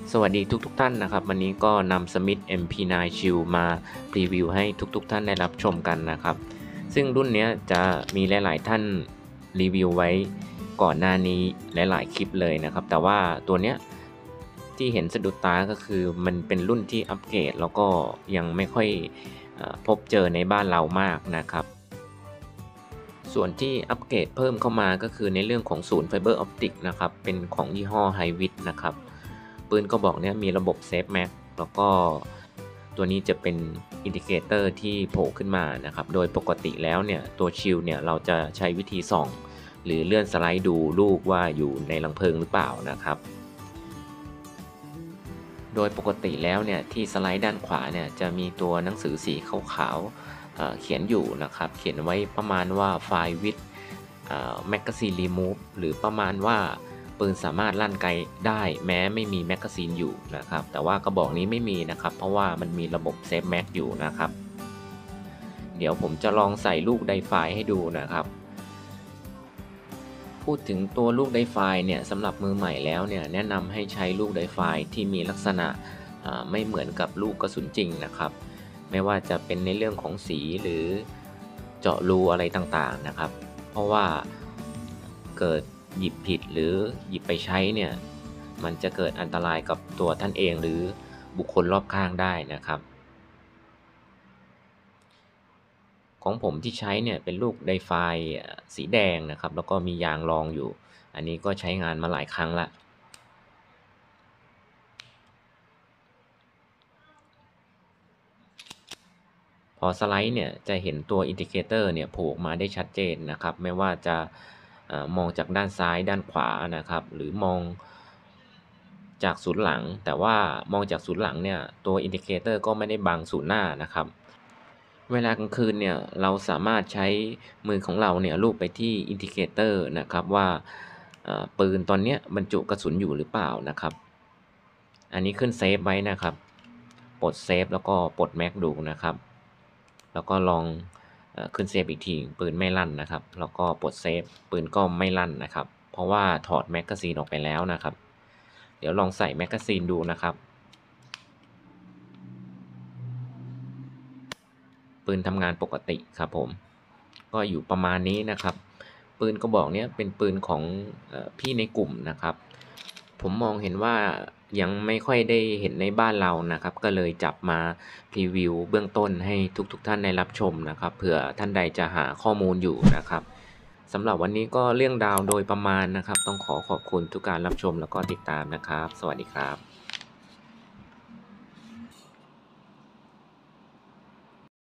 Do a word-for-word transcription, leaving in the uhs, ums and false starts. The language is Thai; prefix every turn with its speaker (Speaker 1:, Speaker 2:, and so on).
Speaker 1: สวัสดีทุกๆท่านนะครับวันนี้ก็นำ Smith เอ็ม พี ไนน์ Shield มารีวิวให้ทุกๆท่านได้รับชมกันนะครับซึ่งรุ่นนี้จะมีหลายๆท่านรีวิวไว้ก่อนหน้านี้หลายๆคลิปเลยนะครับแต่ว่าตัวเนี้ยที่เห็นสะดุดตาก็คือมันเป็นรุ่นที่อัปเกรดแล้วก็ยังไม่ค่อยพบเจอในบ้านเรามากนะครับส่วนที่อัปเกรดเพิ่มเข้ามาก็คือในเรื่องของศูนย์ไฟเบอร์ออปติกนะครับเป็นของยี่ห้อ Hiwit นะครับปืนกระบอกนี้มีระบบเซฟแม็กแล้วก็ตัวนี้จะเป็นอินดิเคเตอร์ที่โผล่ขึ้นมานะครับโดยปกติแล้วเนี่ยตัวชิลเนี่ยเราจะใช้วิธีส่องหรือเลื่อนสไลด์ดูลูกว่าอยู่ในรังเพลิงหรือเปล่านะครับโดยปกติแล้วเนี่ยที่สไลด์ด้านขวาเนี่ยจะมีตัวหนังสือสีขาวๆเขียนอยู่นะครับเขียนไว้ประมาณว่าไฟล์วิดแมกกาซีนรีมูฟหรือประมาณว่าปืนสามารถลั่นไกลได้แม้ไม่มีแมกกาซีนอยู่นะครับแต่ว่ากระบอกนี้ไม่มีนะครับเพราะว่ามันมีระบบเซฟแม็กอยู่นะครับเดี๋ยวผมจะลองใส่ลูกไดไฟให้ดูนะครับพูดถึงตัวลูกไดไฟเนี่ยสำหรับมือใหม่แล้วเนี่ยแนะนำให้ใช้ลูกไดไฟที่มีลักษณะไม่เหมือนกับลูกกระสุนจริงนะครับไม่ว่าจะเป็นในเรื่องของสีหรือเจาะรูอะไรต่างๆนะครับเพราะว่าเกิดหยิบผิดหรือหยิบไปใช้เนี่ยมันจะเกิดอันตรายกับตัวท่านเองหรือบุคคลรอบข้างได้นะครับของผมที่ใช้เนี่ยเป็นลูกไดไฟสีแดงนะครับแล้วก็มียางรองอยู่อันนี้ก็ใช้งานมาหลายครั้งละพอสไลด์เนี่ยจะเห็นตัวอินดิเคเตอร์เนี่ยโผล่ออกมาได้ชัดเจนนะครับไม่ว่าจะมองจากด้านซ้ายด้านขวานะครับหรือมองจากศูนย์หลังแต่ว่ามองจากศูนย์หลังเนี่ยตัวอินดิเคเตอร์ก็ไม่ได้บังศูนย์หน้านะครับเวลากลางคืนเนี่ยเราสามารถใช้มือของเราเนี่ยลูบไปที่อินดิเคเตอร์นะครับว่าปืนตอนนี้บรรจุกระสุนอยู่หรือเปล่านะครับอันนี้ขึ้นเซฟไว้นะครับปลดเซฟแล้วก็ปลดแม็กดูนะครับแล้วก็ลองขึ้นเซฟอีกทีปืนไม่ลั่นนะครับแล้วก็ปลดเซฟปืนก็ไม่ลั่นนะครับเพราะว่าถอดแมกกาซีนออกไปแล้วนะครับเดี๋ยวลองใส่แมกกาซีนดูนะครับปืนทำงานปกติครับผมก็อยู่ประมาณนี้นะครับปืนกระบอกนี้เป็นปืนของพี่ในกลุ่มนะครับผมมองเห็นว่ายังไม่ค่อยได้เห็นในบ้านเรานะครับก็เลยจับมารีวิวเบื้องต้นให้ทุกๆท่านได้รับชมนะครับเผื่อท่านใดจะหาข้อมูลอยู่นะครับสำหรับวันนี้ก็เรื่องราวโดยประมาณนะครับต้องขอขอบคุณทุกการรับชมแล้วก็ติดตามนะครับสวัสดีครับ